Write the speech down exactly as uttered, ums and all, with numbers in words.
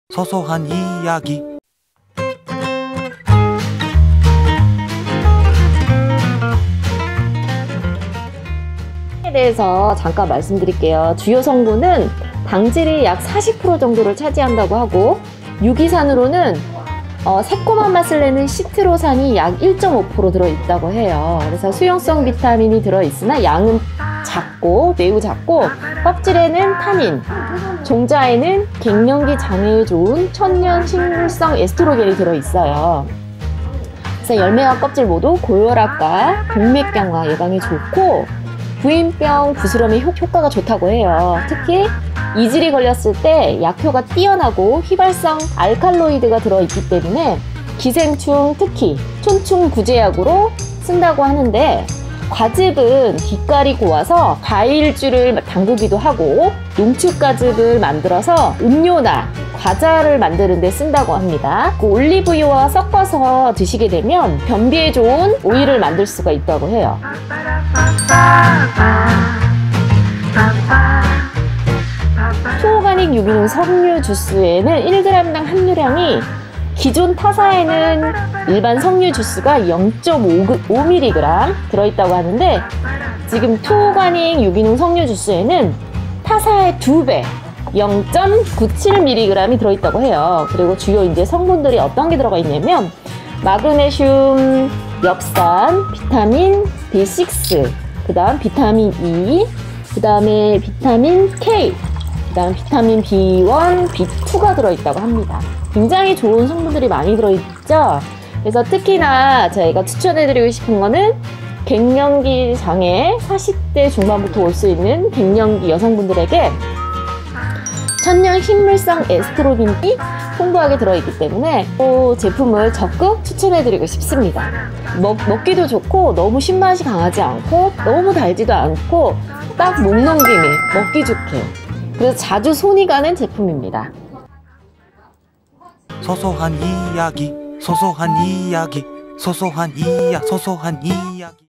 소소한 이야기. 에 대해서 잠깐 말씀드릴게요. 주요 성분은 당질이 약 사십 퍼센트 정도를 차지한다고 하고, 유기산으로는 어, 새콤한 맛을 내는 시트로산이 약 일 점 오 퍼센트 들어있다고 해요. 그래서 수용성 비타민이 들어있으나 양은 작고 매우 작고, 껍질에는 타닌, 종자에는 갱년기 장애에 좋은 천연 식물성 에스트로겐이 들어있어요. 그래서 열매와 껍질 모두 고혈압과 동맥경화 예방에 좋고, 부인병 부스럼에 효과가 좋다고 해요. 특히 이질이 걸렸을 때 약효가 뛰어나고 휘발성 알칼로이드가 들어있기 때문에 기생충, 특히 촌충 구제약으로 쓴다고 하는데, 과즙은 빛깔이 고와서 과일주를 담그기도 하고, 농축과즙을 만들어서 음료나 과자를 만드는 데 쓴다고 합니다. 그 올리브유와 섞어서 드시게 되면 변비에 좋은 오일을 만들 수가 있다고 해요. 투오가닉 유기농 석류 주스에는 일 그램당 함유량이 기존 타사에는 일반 석류 주스가 영 점 오 밀리그램 들어있다고 하는데, 지금 투오가닉 유기농 석류 주스에는 타사의 두 배, 영 점 구칠 밀리그램이 들어있다고 해요. 그리고 주요 이제 성분들이 어떤 게 들어가 있냐면, 마그네슘, 엽산, 비타민 비 식스, 그 다음 비타민 E, 그 다음에 비타민 K, 그 다음 비타민 비 원, 비 투가 들어있다고 합니다. 굉장히 좋은 성분들이 많이 들어있죠. 그래서 특히나 저희가 추천해드리고 싶은 거는 갱년기 장애, 사십 대 중반부터 올 수 있는 갱년기 여성분들에게 천연 식물성 에스트로겐이 풍부하게 들어있기 때문에 이 제품을 적극 추천해드리고 싶습니다. 먹, 먹기도 좋고, 너무 신맛이 강하지 않고, 너무 달지도 않고, 딱 목 넘김이 먹기 좋게, 그래서 자주 손이 가는 제품입니다. 소소한 이야기, 소소한 이야기, 소소한 이야, 소소한 이야기.